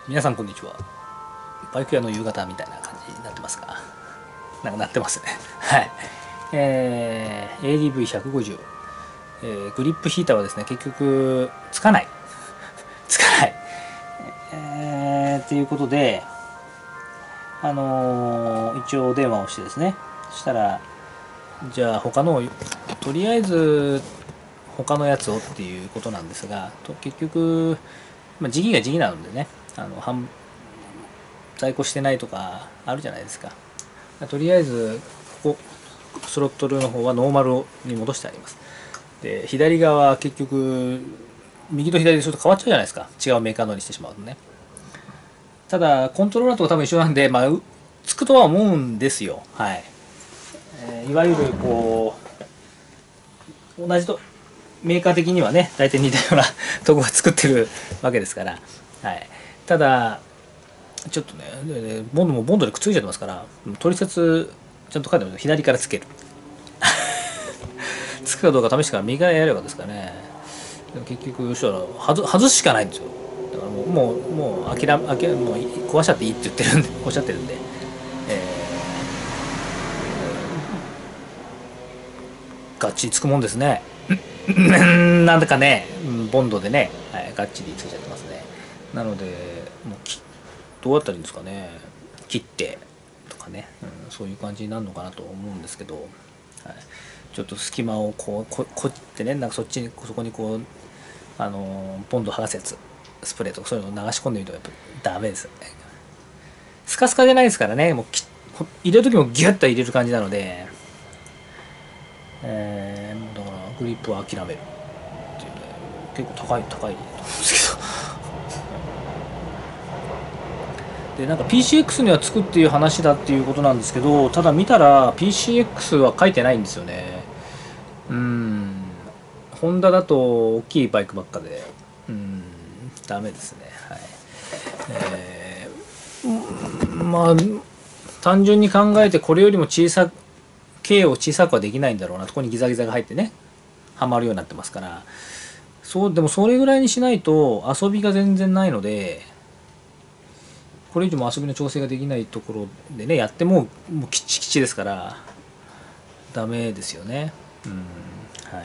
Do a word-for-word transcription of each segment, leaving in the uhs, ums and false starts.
皆さんこんにちは。バイク屋の夕方みたいな感じになってますが、なんかなってますね。はい。えー、エーディーブイひゃくごじゅう、えー、グリップヒーターはですね、結局つかない。つかない。えー、ということで、あのー、一応電話をしてですね、そしたら、じゃあ他の、とりあえず他のやつをっていうことなんですが、と結局、まあ、時期が時期なのでね、あの販在庫してないとかあるじゃないですか。とりあえずここスロットルの方はノーマルに戻してあります。で左側は結局右と左ですると変わっちゃうじゃないですか、違うメーカーのにしてしまうとね。ただコントローラーとか多分一緒なんで、まあ、つくとは思うんですよ。はい、えー、いわゆるこう同じとメーカー的にはね大体似たようなとこが作ってるわけですから、はい、ただちょっとねボンドもボンドでくっついちゃってますから、取説ちゃんと書いてあると左からつけるつくかどうか試してから右からやればですかね。でも結局そしたら外外すしかないんですよ。だからもうもうもう諦め諦めもう壊しちゃっていいって言ってるんでおっしゃってるんで、えー、ガッチリつくもんですね。なんだかねボンドでね、はい、ガッチリついちゃってますね。なのでもうきどうやったらいいんですかね、切ってとかね、うん、そういう感じになるのかなと思うんですけど、はい、ちょっと隙間をこうここってね、なんかそっちにそこにこうあのボンド剥がすやつスプレーとかそういうのを流し込んでみるとやっぱダメですよね。スカスカじゃないですからね、もうき入れる時もギュッと入れる感じなので、えー、だからグリップは諦めるっていうね、結構高い高いと思うんですけどでなんか ピーシーエックス にはつくっていう話だっていうことなんですけど、ただ見たら ピーシーエックス は書いてないんですよね。うーんホンダだと大きいバイクばっかで、うーんダメですね。はい、えー、まあ単純に考えてこれよりも小さく K を小さくはできないんだろうな。ここにギザギザが入ってねはまるようになってますから、そうでもそれぐらいにしないと遊びが全然ないので、これ以上も遊びの調整ができないところでねやってももうきっちきちですからダメですよね。うんはい、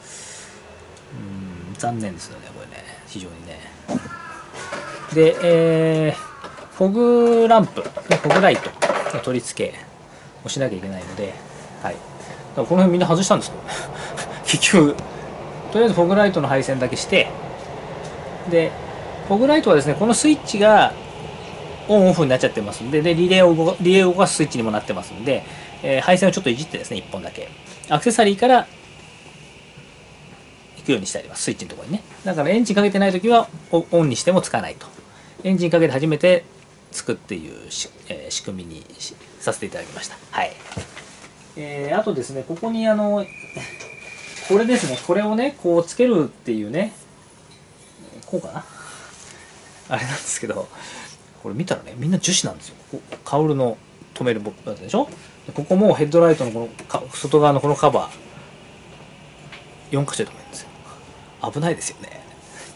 うん残念ですよねこれね、非常にね。で、えー、フォグランプ、フォグライトの取り付けをしなきゃいけないので、はい、だからこの辺みんな外したんですけど結局とりあえずフォグライトの配線だけして、でフォグライトはですねこのスイッチがオンオフになっちゃってますんで、でリレーを動かリレーを動かすスイッチにもなってますんで、えー、配線をちょっといじってですねいっぽんだけアクセサリーから行くようにしてあります、スイッチのところにね。だからエンジンかけてない時はオンにしてもつかないと、エンジンかけて初めてつくっていうし、えー、仕組みにさせていただきました。はい、えー、あとですねここにあのこれですね、これをねこうつけるっていうね、こうかなあれなんですけど、これ見たらねみんな樹脂なんですよ。カウルの止めるやつでしょ。ここもヘッドライトのこの外側のこのカバーよん箇所で止めるんですよ。危ないですよね。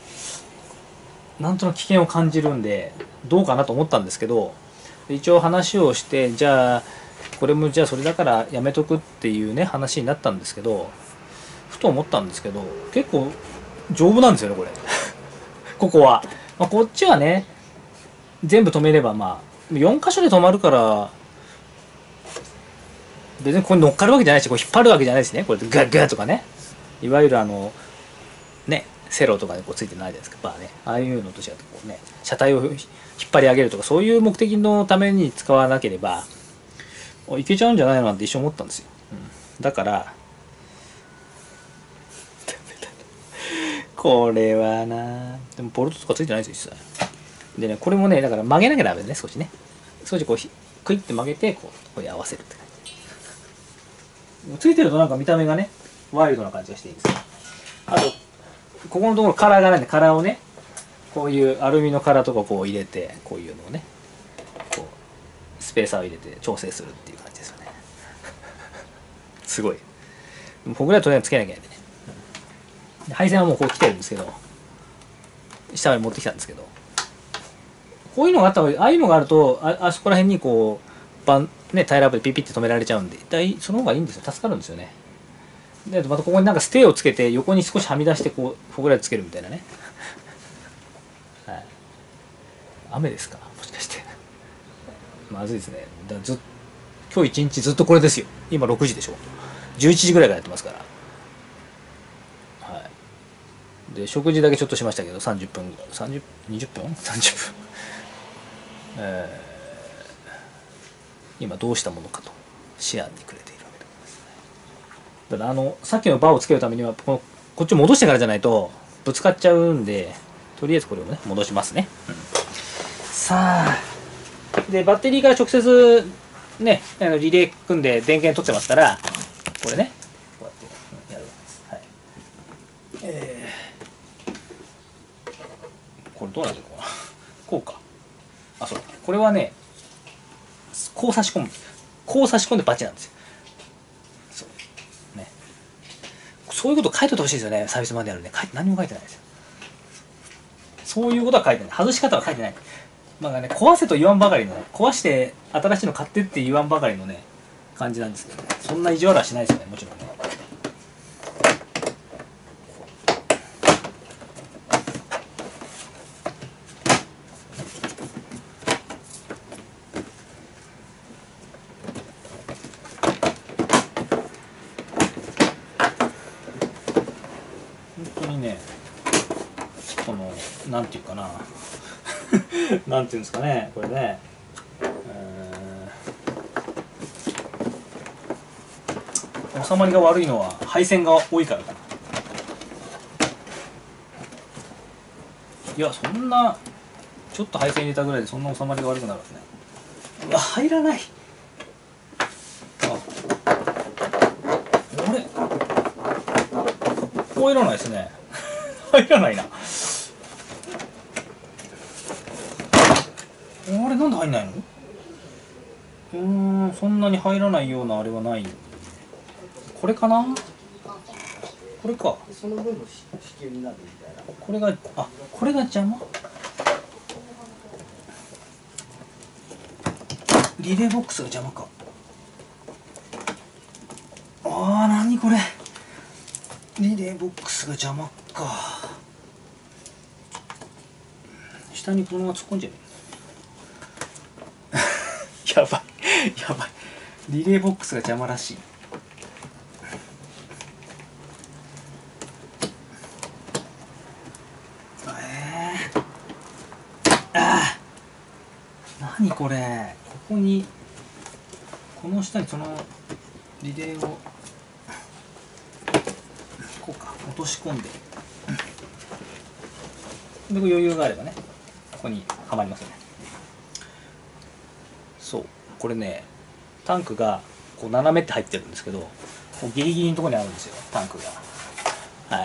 なんとなく危険を感じるんでどうかなと思ったんですけど、一応話をして、じゃあこれもじゃあそれだからやめとくっていうね話になったんですけど、ふと思ったんですけど結構丈夫なんですよねこれここは、まあ、こっちはね全部止めればまあよん箇所で止まるから別にここに乗っかるわけじゃないし、こう引っ張るわけじゃないですね。これガッガッとかね、いわゆるあのねセロとかでこうついてないじゃないですか、バーね、ああいうのと違ってこうね車体を引っ張り上げるとかそういう目的のために使わなければいけちゃうんじゃないのなんて一瞬思ったんですよ、うん、だからこれはな、でもボルトとかついてないですよ実際でね。これもねだから曲げなきゃダメですね、少しね、少しこうクイッて曲げてこうここに合わせるって感じ。ついてるとなんか見た目がねワイルドな感じがしていいんですよ。あとここのところカラーがないんで、カラーをねこういうアルミのカラーとかこう入れて、こういうのをねこうスペーサーを入れて調整するっていう感じですよねすごい。フォグライトねつけなきゃいけないんでね、配線はもうこう来てるんですけど、下まで持ってきたんですけど、 こういうのがあった方がいい。ああいうのがあると、あ、あそこら辺にこうバン、ね、タイヤラップでピッピッて止められちゃうんで、だいその方がいいんですよ。助かるんですよね。でまたここになんかステーをつけて横に少しはみ出してこうフォグライトつけるみたいなね。はい、雨ですかもしかして。まずいですね。だず今日一日ずっとこれですよ。今ろくじでしょ。じゅういちじぐらいからやってますから。はい。で食事だけちょっとしましたけどさんじゅっぷんさんじゅう、にじゅっぷんさんじゅっぷん、えー、今どうしたものかと思案にくれているわけでございますね。ただあのさっきのバーをつけるためにはこのこっちを戻してからじゃないとぶつかっちゃうんで、とりあえずこれをね戻しますね。うん、さあでバッテリーから直接ねあのリレー組んで電源取ってますから、これねこうやってやるわけです。はい。えー、これどうなってるのかな。こうか。あ、そうだ。これはねこう差し込むこう差し込んでバチなんですよ。そうね。そういうこと書いておいてほしいですよね。サービスマニュアルね。何も書いてないですよ。そういうことは書いてない。外し方は書いてない。まあね、壊せと言わんばかりの、ね、壊して新しいの買ってって言わんばかりのね感じなんですけどね。そんな意地悪はしないですよね、もちろんね。本当にね、このなんていうかななんていうんですかね、これね、えー、収まりが悪いのは配線が多いからかな。いや、そんなちょっと配線入れたぐらいでそんな収まりが悪くなるんですね。うわ、入らない。あ、あれ入らないですね。入らないな。あれなんで入んないの？うーん、そんなに入らないようなあれはない。これかな？これか。その分の支給になるみたいな。これが、あ、これが邪魔？リレーボックスが邪魔か。あー、なにこれ。リレーボックスが邪魔か。下にこのまま突っ込んじゃう。やばいやばい、リレーボックスが邪魔らしい。えー、ああ、何これ。ここにこの下にそのリレーをこうか落とし込んで、で余裕があればねここにはまりますよね。そう、これねタンクがこう斜めって入ってるんですけど、こうギリギリのところにあるんですよタンクが。はい。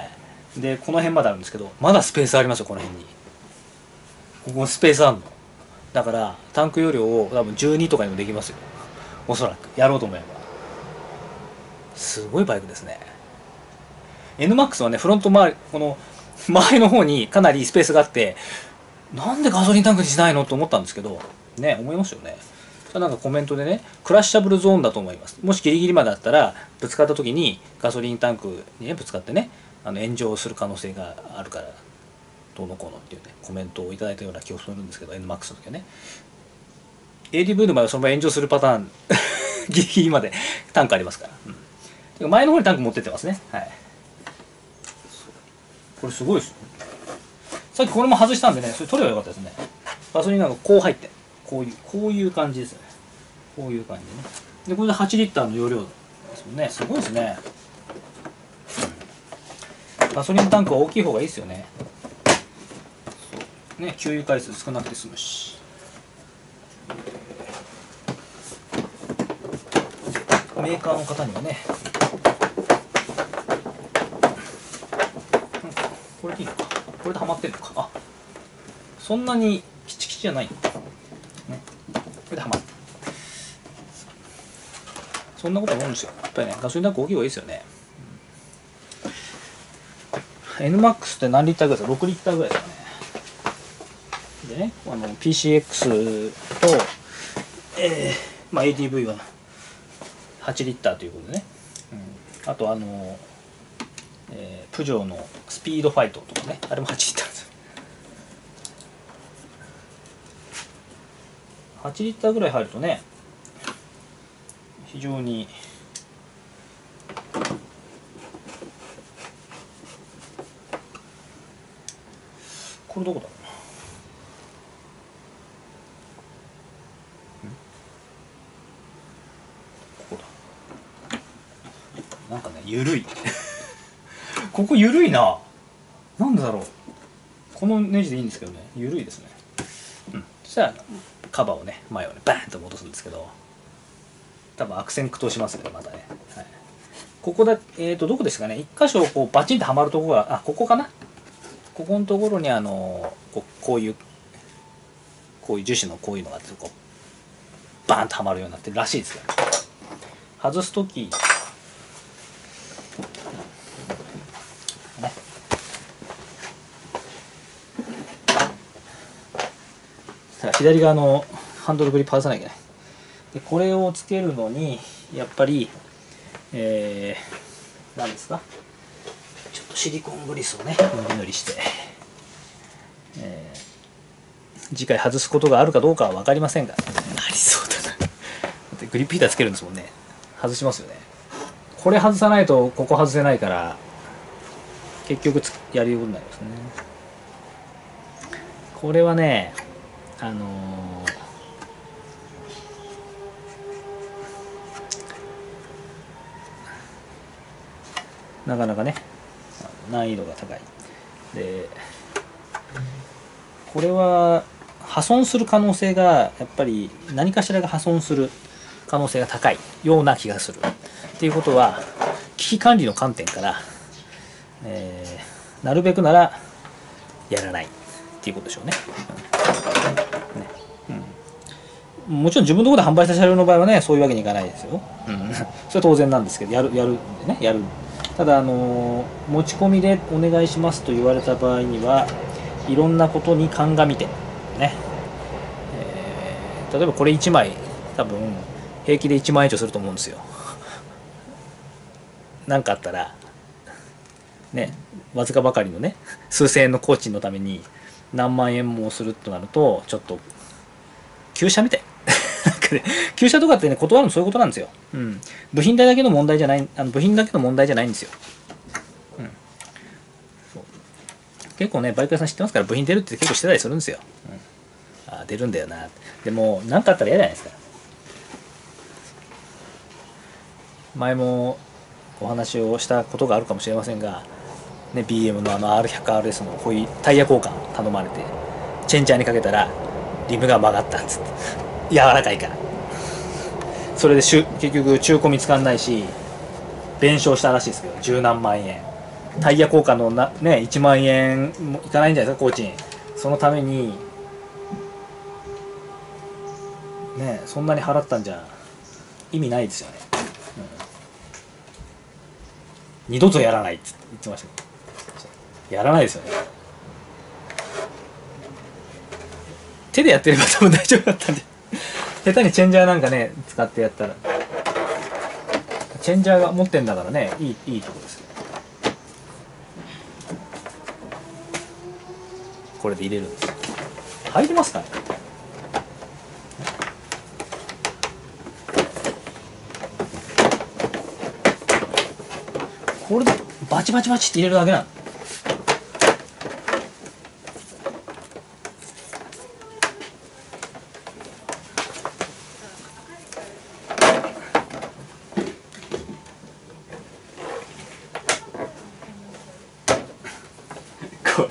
でこの辺まであるんですけど、まだスペースありますよ。この辺にここスペースあるのだから、タンク容量を多分じゅうにとかにもできますよ、おそらくやろうと思えば。すごいバイクですね。 エヌマックス はねフロント周り、この前の方にかなりスペースがあって、なんでガソリンタンクにしないのと思ったんですけどね、思いますよね。なんかコメントでね、クラッシャブルゾーンだと思います。もしギリギリまであったら、ぶつかった時にガソリンタンクに、ね、ぶつかってね、あの炎上する可能性があるから、どうのこうのっていうね、コメントをいただいたような気がするんですけど、エヌマックス の時はね。エーディーブイ の場合はそのまま炎上するパターン、ギリギリまでタンクありますから。うん、前の方にタンク持ってってますね。はい。これすごいですよ。さっきこれも外したんでね、それ取ればよかったですね。ガソリンなんかこう入って、こういう、こういう感じですよね。こういう感じでね。で、これではちリッターの容量ですもんね。すごいですね。ガソリンタンクは大きい方がいいですよね。ね、給油回数少なくて済むし。メーカーの方にはね、これでいいのか。これではまってるのか。あ、そんなにキチキチじゃない、ね、これではまる。そんなこと思うんですよ。やっぱりね、ガソリンタンク大きい方がいいですよね。エヌマックス って何リッターぐらいですか？ろくリッターぐらいですかね。 でね、あの ピーシーエックス と、えーまあ、エーディーブイ ははちリッターということでね、うん、あとあの、えー、プジョーのスピードファイトとかね、あれもはちリッターです。はちリッターぐらい入るとね、非常にこれどこだろうな、ここだ。なんかね、ゆるいここゆるいな。なんでだろう。このネジでいいんですけどね、ゆるいですね。うん、そしたらカバーをね、前をねバーンと戻すんですけど、多分悪戦苦闘しますね、またね。はい、ここだ、えーとどこですかね、一箇所こうバチンとはまるところが、あ、ここかな。ここのところにあのこう、こういうこういう樹脂のこういうのがあって、こうバーンとはまるようになってるらしいですから、ね、外すとき、ね、左側のハンドルグリップ外さなきゃいけない。でこれをつけるのにやっぱり、えー、何ですか、ちょっとシリコングリスをね塗り塗りして、えー、次回外すことがあるかどうかは分かりませんが、ありそうだな。だってグリップヒーターつけるんですもんね。外しますよね。これ外さないとここ外せないから、結局つやるようになりますね。これはね、あのー、なかなかね難易度が高い。でこれは破損する可能性が、やっぱり何かしらが破損する可能性が高いような気がする。っていうことは、危機管理の観点から、えー、なるべくならやらないっていうことでしょうね。うんねうん、もちろん自分のところで販売した車両の場合はね、そういうわけにいかないですよ。うん、それは当然なんですけど、やるやるんでね、やる。ただ、あのー、持ち込みでお願いしますと言われた場合には、いろんなことに鑑みてね、えー、例えばこれいちまい多分平気でいちまんえん以上すると思うんですよ。何かあったらね、わずかばかりのね数千円の工賃のために何万円もするとなると、ちょっと旧車みたいなんかね、旧車とかってね、断るのそういうことなんですよ。うん、部品代だけの問題じゃない、あの部品だけの問題じゃないんですよ。うん、そう結構ね、バイク屋さん知ってますから、部品出るって結構してたりするんですよ。うん、あ出るんだよな。でも何かあったら嫌じゃないですか。前もお話をしたことがあるかもしれませんが、ね、ビーエム のあの アールひゃくアールエス のこういうタイヤ交換頼まれて、チェンジャーにかけたらリムが曲がったっつって、柔らかいから、それで結局中古見つかんないし、弁償したらしいですけど、十何万円、タイヤ交換のな、ね、いちまんえんもいかないんじゃないですか、工賃。そのためにね、そんなに払ったんじゃ意味ないですよね。うん、二度とやらないって言ってましたけど、やらないですよね。手でやってれば多分大丈夫だったんで下手にチェンジャーなんかね使ってやったら、チェンジャーが持ってんだからね、いいいいとこですけど、これで入れるんですよ。入りますかね。これでバチバチバチって入れるだけなの。これ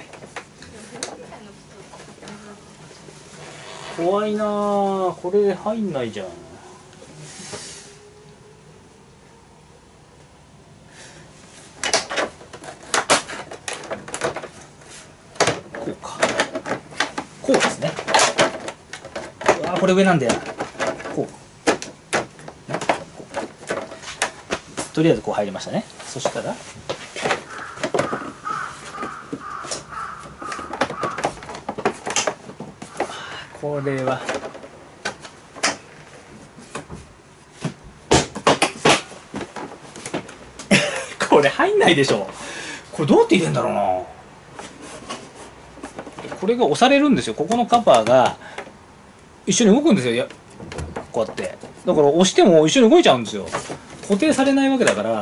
怖いなあ、これ入んないじゃん。こうか、こうですね。うわこれ上なんだよな。こう、ね、こうとりあえずこう入りましたね。そしたらこれはこれ入んないでしょ。これどうやって入れんだろうな。これが押されるんですよ。ここのカバーが一緒に動くんですよ。やこうやってだから押しても一緒に動いちゃうんですよ。固定されないわけだから。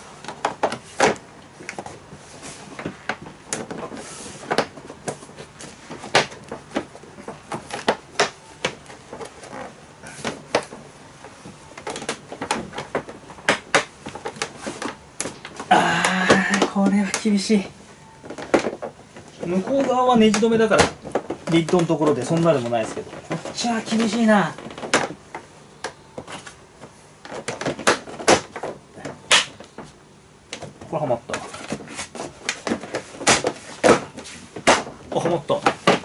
あー、これは厳しい。向こう側はネジ止めだからリッドのところでそんなでもないですけど、こっちは厳しいな。これはまった。あ、はまった。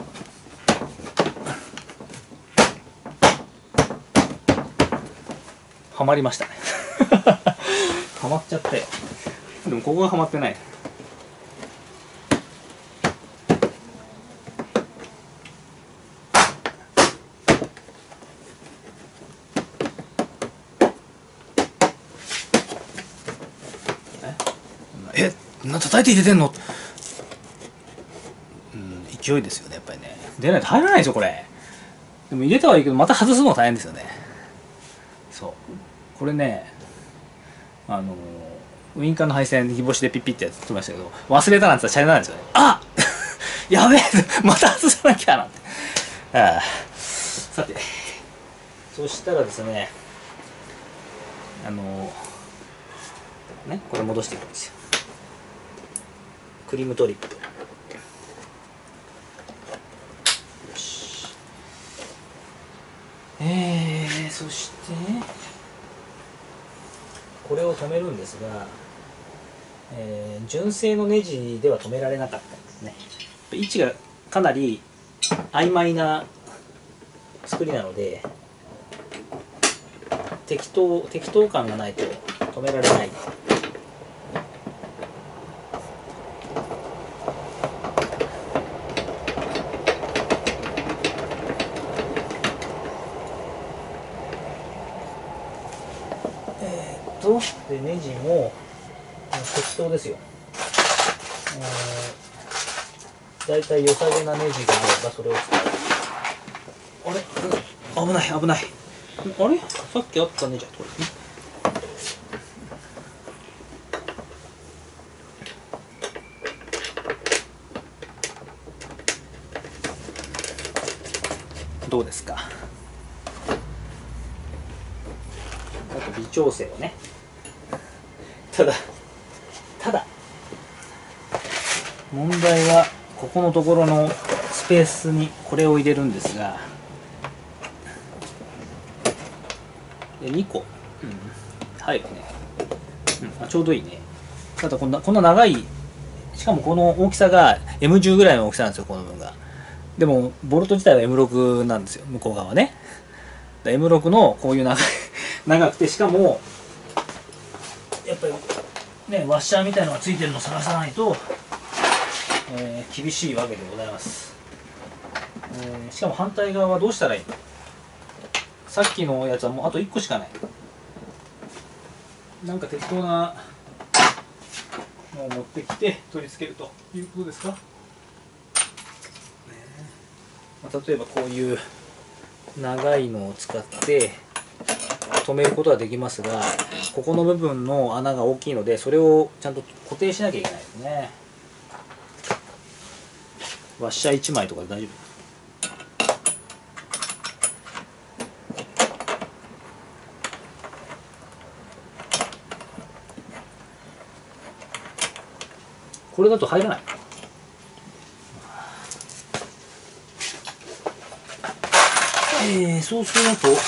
はまりましたね。はまっちゃったよ。でもここがはまってない。え、なん叩いて入れてんの？うん、勢いですよね、やっぱりね。出ないと入らないですよ、これ。でも入れたはいいけど、また外すのが大変ですよね。そう。これね、あの、ウインカーの配線、日干しでピッピッってやってましたけど、忘れたなんて言ったらシャレなんですよね。あやべえまた外さなきゃなんて。ああ、さて、そしたらですね、あの、ね、これ戻していくんですよ。クリームトリップ。よし。えー、そしてこれを止めるんですが、えー、純正のネジでは止められなかったんですね。位置がかなり曖昧な作りなので、適当適当感がないと止められない。でネジも適当ですよ。だいたい良さげなネジがあればそれを使う。あれ、危ない危ない。あれ、さっきあったネジはこれね。どうですか。あと微調整をね。ただただ問題はここのところのスペースにこれを入れるんですが、でにこ、うん、入るね、うん、あちょうどいいね。ただこんなこんな長い、しかもこの大きさが エムじゅう ぐらいの大きさなんですよ、この分が。でもボルト自体は エムろく なんですよ、向こう側ね。エムろく のこういう長い長くて、しかもやっぱりね、ワッシャーみたいのがついてるのを探さないと、えー、厳しいわけでございます。えー、しかも反対側はどうしたらいいの？さっきのやつはもうあといっこしかない。なんか適当なのを持ってきて取り付けるということですか？ね、まあ、例えばこういう長いのを使って止めることはできますが、ここの部分の穴が大きいので、それをちゃんと固定しなきゃいけないですね。ワッシャーいちまいとかで大丈夫。これだと入らない。えー、そうすると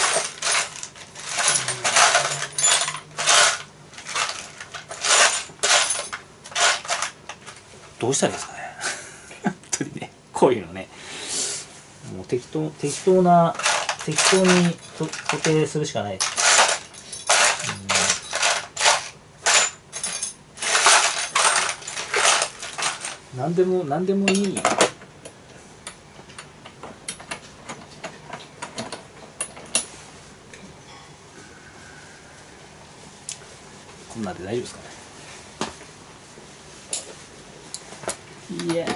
どうしたらいいですかね。本当にね、こういうのね、もう適当適当な適当にと固定するしかない。何でも何でもいい。 こんなんで大丈夫ですかね。いや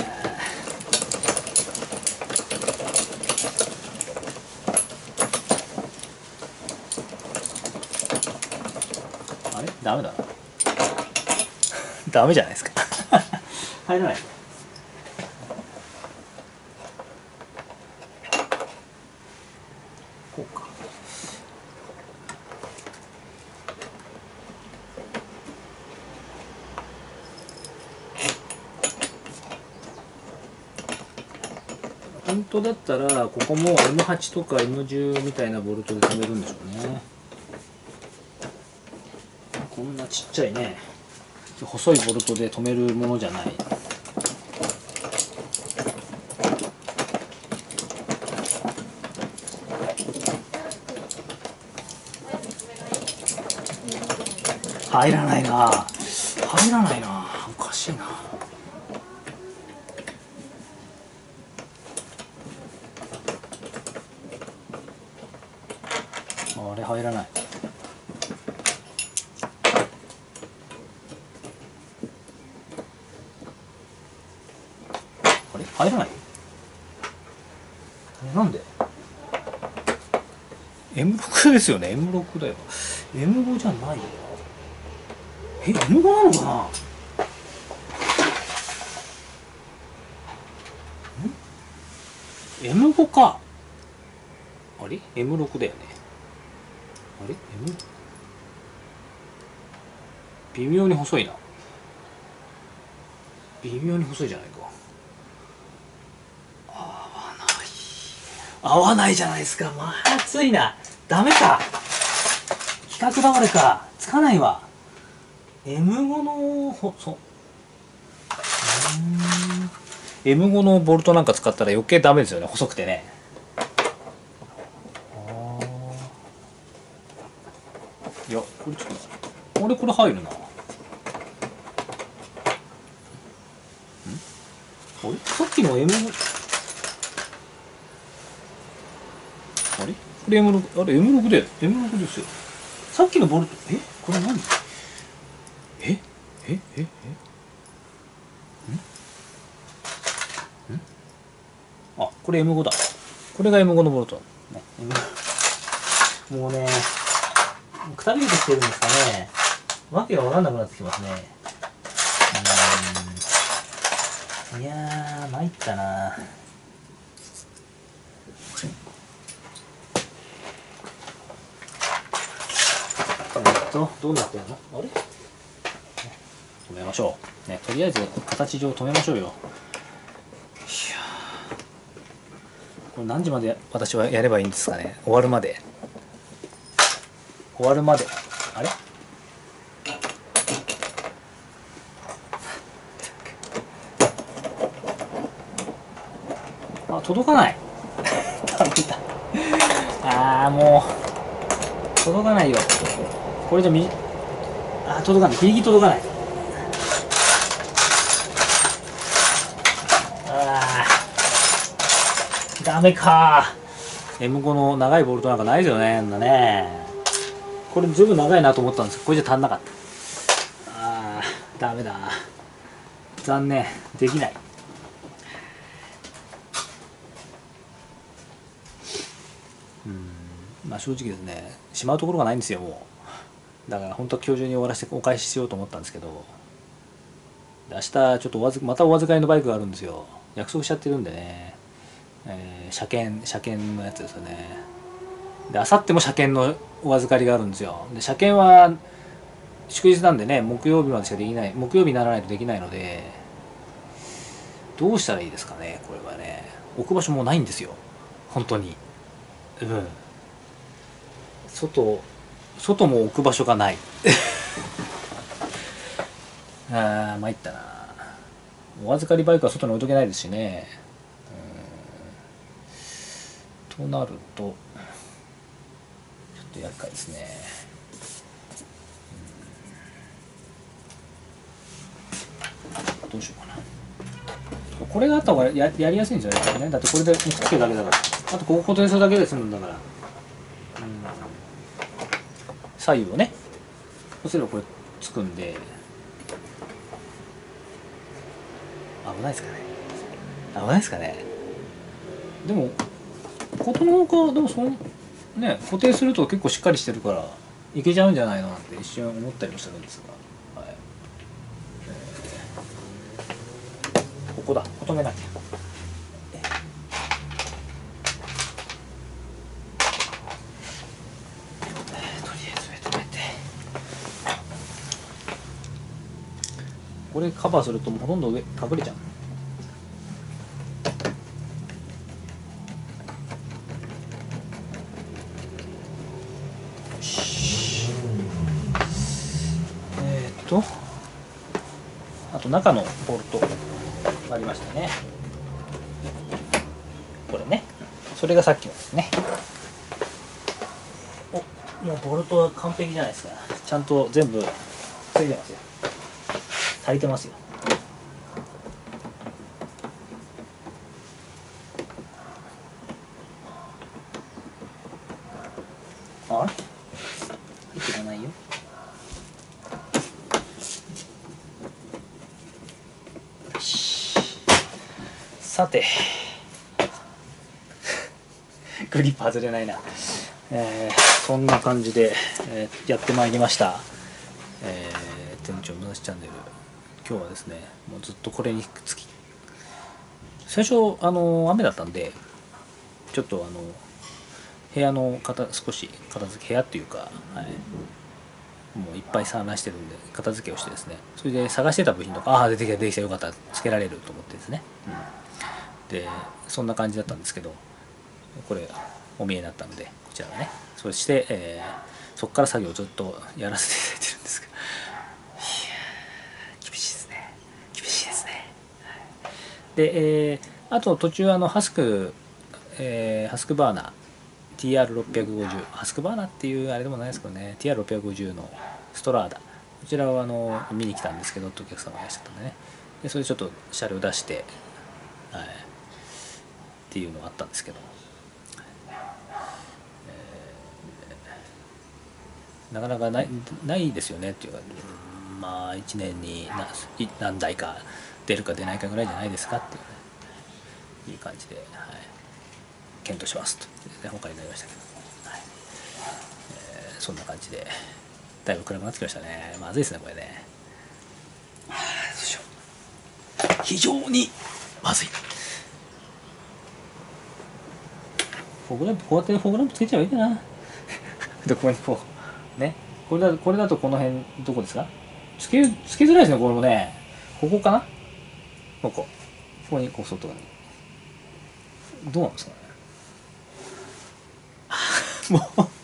ー、あれダメだなダメじゃないですか入らない。こうか。本当だったらここも エムはち とか エムじゅう みたいなボルトで留めるんでしょうね。こんなちっちゃいね細いボルトで留めるものじゃない。入らないな入らないなおかしいな。あれ入らない。あれ入らない。なんで エムろく ですよね。 エムろく だよ。 エムご じゃないよ。え エムご なのかな。ん エムご か。あれ エムろく だよね。あれ M 微妙に細いな。微妙に細いじゃないか。合わない合わないじゃないですか。まずいな。ダメか。規格倒れか。つかないわ。 エムご のほそ エムご のボルトなんか使ったら余計ダメですよね。細くてね。いやこれちょっと俺これ入るな。んあれさっきの エムご あれこれ エムろく あれ エムろく だよ。 エムろく ですよ。さっきのボルトえこれ何ええええんんあこれ エムご だ。これが エムご のボルト、ね、もうねくたびれてきてるんですかね。わけが分かんなくなってきますね。うーんいやー参ったな。えっとどうなってるの。あれ止めましょう、ね、とりあえず形上止めましょうよ。いやこれ何時まで私はやればいいんですかね。終わるまで終わるまであれあ届かないダメだ。あーもう届かないよ。これじゃみあ届かない。ギリギリ届かない。あーダメか。 エムご の長いボルトなんかないですよね。んだねこれずいぶん長いなと思ったんですけどこれじゃ足んなかった。あーダメだ残念できない。うんまあ正直ですねしまうところがないんですよもう。だから本当は今日中に終わらせてお返ししようと思ったんですけど明日ちょっとお預またお預かりのバイクがあるんですよ。約束しちゃってるんでね、えー、車検車検のやつですよね。で明後日も車検のお預かりがあるんですよ。で車検は祝日なんでね木曜日までしかできない。木曜日にならないとできないのでどうしたらいいですかね。これはね置く場所もないんですよ本当に。うん外外も置く場所がないあー参ったな。お預かりバイクは外に置いとけないですしね。うんとなるとちょっと厄介ですね。うんどうしようかな。これがあった方が や, やりやすいんですよね。だってこれでくっつけるだけだから。あとここ固定するだけで済むんだから。うん左右をねそうすればこれつくんで危ないですかね。危ないですかね。でもことのほかでもそのね固定すると結構しっかりしてるからいけちゃうんじゃないのなんて一瞬思ったりもするんですが、はい、えー、ここだ止めなきゃ。これカバーするともうほとんど上隠れちゃう。えー、っとあと中のボルトありましたね。これね、それがさっきのですね。お、もうボルトは完璧じゃないですか。ちゃんと全部ついてますよ。足りてますよ。あれ？いらないよ。さてグリップ外れないな、えー、そんな感じで、えー、やってまいりました、えー、店長むなしチャンネル。今日はですねもうずっとこれにつき最初あの雨だったんでちょっとあの部屋の片少し片付け部屋っていうか、はい、もういっぱい探してるんで片付けをしてですね、それで探してた部品とかああ出てきた出てきたよかったつけられると思ってですね、うん、でそんな感じだったんですけどこれお見えになったのでこちらがねそして、えー、そこから作業をずっとやらせていただいてるんですけど、いや厳しいですね厳しいですね、はい、で、えー、あと途中あのハスク、えー、ハスクバーナー ティーアールろっぴゃくごじゅう ハスクバーナーっていうあれでもないですけどね ティーアールろっぴゃくごじゅう のストラーダこちらをあの見に来たんですけどお客様がいらっしゃったんでねでそれでちょっと車両出して、はい、っていうのがあったんですけど、なかなかないないですよねっていうか、まあいちねんに 何, 何台か出るか出ないかぐらいじゃないですかっていうねいい感じで、はい、検討しますと他になりましたけど、はいえー、そんな感じでだいぶ暗くなってきましたね。まずいですねこれね。はあ、どうしよう非常にまずい。フォグランプこうやってフォグランプつけちゃえばいいかなどこにこうねこれだこれだとこの辺どこですかつけつけづらいですねこれもね。ここかなここここにこう外にどうなんですかねもうや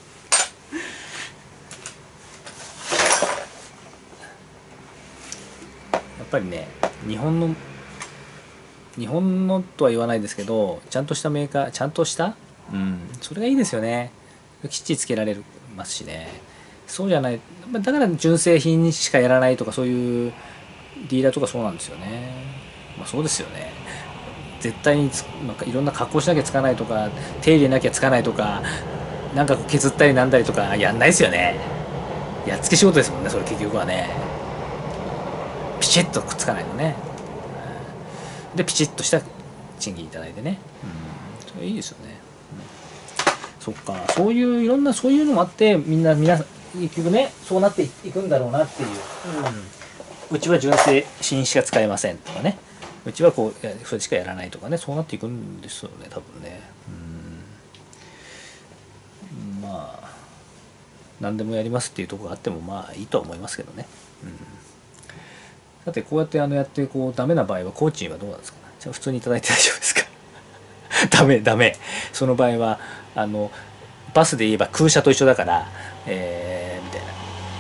っぱりね日本の日本のとは言わないですけどちゃんとしたメーカーちゃんとしたうんそれがいいですよね。きっちりつけられますしね。そうじゃないだから純正品しかやらないとかそういうディーラーとかそうなんですよね。まあそうですよね。絶対になんかいろんな加工しなきゃつかないとか手入れなきゃつかないとかなんか削ったりなんだりとかやんないですよね。やっつけ仕事ですもんねそれ結局はね。ピチッとくっつかないとね。でピチッとした賃金いただいてね、うん、それいいですよね、うん、そっかそういういろんなそういうのもあってみんな皆さん結局ねそうなっていくんだろうなっていう、うん、うちは純正品しか使えませんとかねうちはこうそれしかやらないとかねそうなっていくんですよね多分ね、うん、まあ何でもやりますっていうところがあってもまあいいとは思いますけどね、うんさてこうやってあのやってこうダメな場合は工賃はどうなんですかね。じゃあ普通にいただいて大丈夫ですかダメダメその場合はあのバスで言えば空車と一緒だからえー、みたい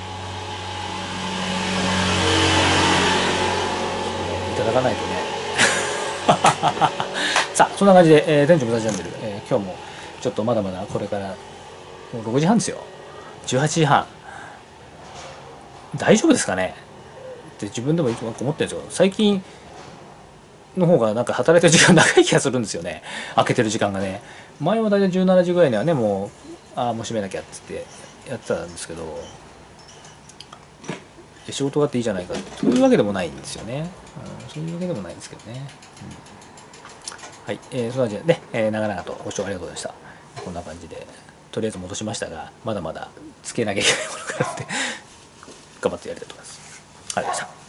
ないただかないとねさあそんな感じで、えー、店長無駄チャンネル、えー、今日もちょっとまだまだこれからもうろくじはんですよ。じゅうはちじはん大丈夫ですかねって自分でもいつも思ってるんですよ。最近の方がなんか働いてる時間長い気がするんですよね。開けてる時間がね。前は大体じゅうしちじぐらいにはねもうああもう閉めなきゃっつってやってたんですけど、いで仕事があっていいじゃないか、そういうわけでもないんですよね、うん、そういうわけでもないんですけどね、うん、はい、えー、そんな感じでね、えー、長々とご視聴ありがとうございました。こんな感じでとりあえず戻しましたが、まだまだつけなきゃいけないものがあって頑張ってやりたいと思います。ありがとうございました。